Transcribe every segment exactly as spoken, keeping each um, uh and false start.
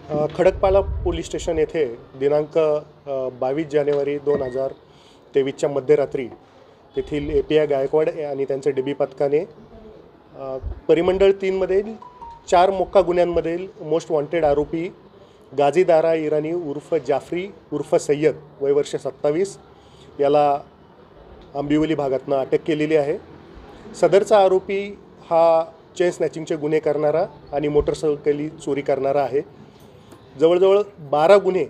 अ, खडकपाला police station येथे दिनांक अ, बावीस जानेवारी दोन हजार तेवीसच्या मध्यरात्री तेथील ए पी आय गायकवाड आणि त्यांचे डीबी पथकाने अ, परिमंडळ तीनमधील चार मोक्का गुन्ह्यांमधील मोस्ट वॉन्टेड आरोपी गाझीदारा इराणी उर्फ जाफरी उर्फ सय्यद वय वर्ष सत्तावीस याला आंबिवली भागातनं अटक केलेली आहे। सदरचा आरोपी हा चेन स्नॅचिंगचे गुन्हे करणारा आणि मोटरसायकली चोरी करणारा आहे। जवळजवळ बारा गुन्हे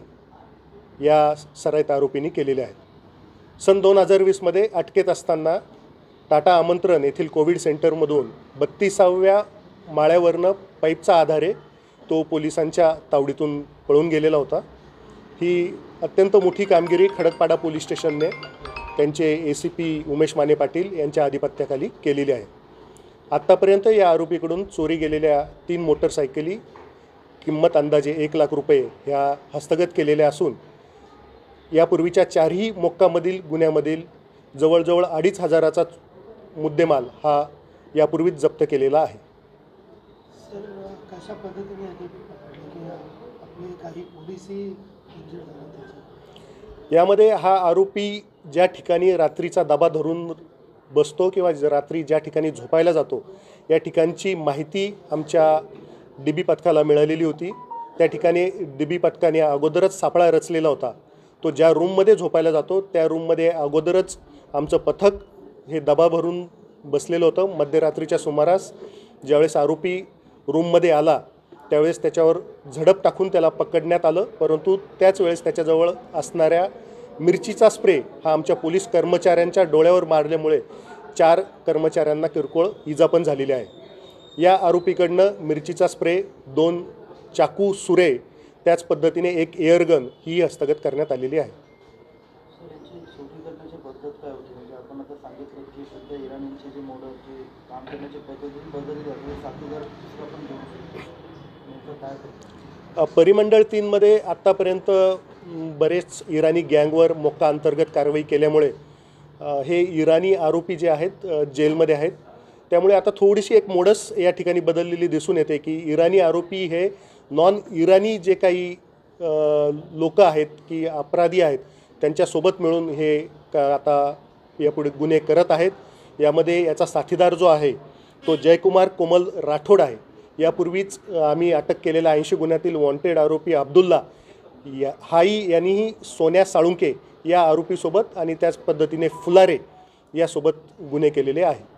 या सराईत आरोपींनी केलेले आहेत। सन दोन हजार वीसमध्ये अटकेत असताना टाटा आमंत्रण येथील कोविड सेंटरमधून बत्तीसाव्या माळ्यावरनं पाईपच्या आधारे तो पोलिसांच्या तावडीतून पळून गेलेला होता। ही अत्यंत मोठी कामगिरी खडकपाडा पोलीस स्टेशनने त्यांचे A C P Umesh Mane Patil यांच्या आधिपत्याखाली केलेली आहे। आत्तापर्यंत या आरोपीकडून चोरी गेलेल्या तीन मोटरसायकली किंमत अंदाजे एक लाख रुपये ह्या हस्तगत केलेल्या असून यापूर्वीच्या चारही मोक्कामधील गुन्ह्यामधील जवळजवळ अडीच हजाराचा मुद्देमाल हा यापूर्वीच जप्त केलेला आहे। सर, कशा पद्धतीने की आपले काही पोलिसही इंजर्ड झाले त्याचे? यामध्ये हा आरोपी ज्या ठिकाणी रात्रीचा दबा धरून बसतो किंवा रात्री ज्या ठिकाणी झोपायला जातो या ठिकाणची माहिती आमच्या डी बी पथकाला मिळालेली होती। त्या ठिकाणी डी बी पथकाने अगोदरच सापळा रचलेला होता। तो ज्या रूममध्ये झोपायला जातो त्या रूममध्ये अगोदरच आमचं पथक हे दबा भरून बसलेलं होतं। मध्यरात्रीच्या सुमारास ज्यावेळेस आरोपी रूममध्ये आला त्यावेळेस त्याच्यावर झडप टाकून त्याला पकडण्यात आलं, परंतु त्याच वेळेस त्याच्याजवळ असणाऱ्या मिरचीचा स्प्रे हा आमच्या पोलीस कर्मचाऱ्यांच्या डोळ्यावर मारल्यामुळे चार कर्मचाऱ्यांना किरकोळ इजा पण झालेली आहे। या आरोपीकडनं मिरचीचा स्प्रे, दोन चाकू सुरे, त्याच पद्धतीने एक एअरगन ही हस्तगत करण्यात आलेली आहे। सर, याची चोरी करण्याची पद्धत काय होती? म्हणजे आपण आता सांगितलं की सध्या इराणींची जी मोड जे काम करण्याची पद्धती बदलली जाते, साथीदार दुसरा पण घेऊ शकतो, नेमकं काय करतो? परिमंडळ तीनमध्ये आत्तापर्यंत बरेच इराणी गँगवर मोक्का अंतर्गत कारवाई केल्यामुळे हे इराणी आरोपी जे आहेत जेलमध्ये आहेत। त्यामुळे आता थोडीशी एक मोडस या ठिकाणी बदललेली दिसून येते की इराणी आरोपी हे नॉन इराणी जे काही लोक आहेत की अपराधी आहेत त्यांच्यासोबत मिळून हे का आता यापुढे गुन्हे करत आहेत। यामध्ये याचा साथीदार जो आहे तो जयकुमार कोमल राठोड आहे। यापूर्वीच आम्ही अटक केलेला ऐंशी गुन्ह्यातील वॉन्टेड आरोपी अब्दुल्ला या हाई यांनीही सोन्या साळुंके या आरोपीसोबत आणि त्याच पद्धतीने फुलारे यासोबत गुन्हे केलेले आहेत।